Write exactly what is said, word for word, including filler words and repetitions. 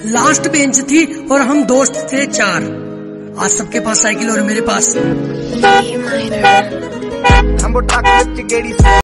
Last bench थी और हम दोस्त थे चार। आज सबके पास साइकिल और मेरे पास